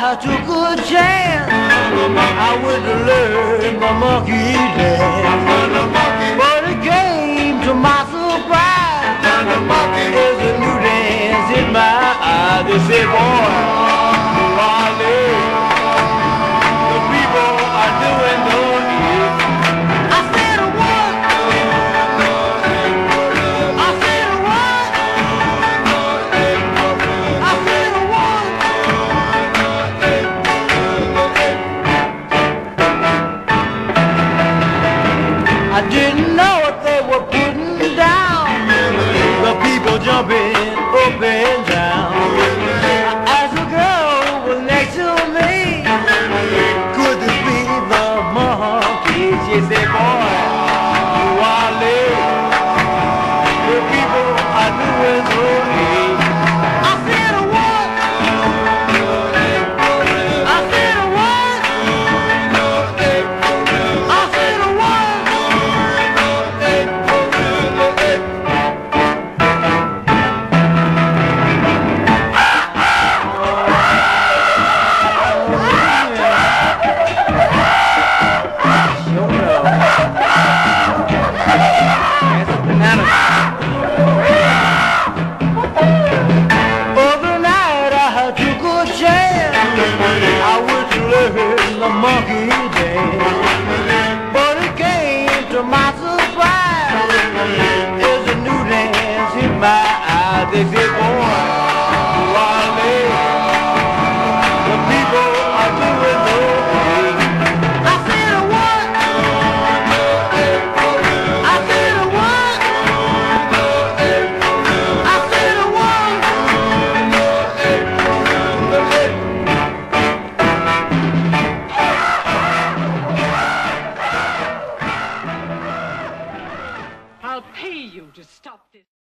I took a chance. I went to learn the monkey dance. But it came to my surprise. There's a new dance in my eye. They say, boy, Wally, the people are doing the hit. I said what? I said what? I said what? I didn't know what they were putting down. The people jumping up and down. I asked the girl who was next to me, could this be the monkey? She said, boy, Wally, the people are doing so neat. I said what? I said what? I said what? Other night I took a chance. I went to learn the monkey dance. But it came to my surprise. There's a new dance in my eye. They say, boy, Wally, the people are doing the thing. I said what? I said what? I said what? I'll pay you to stop this.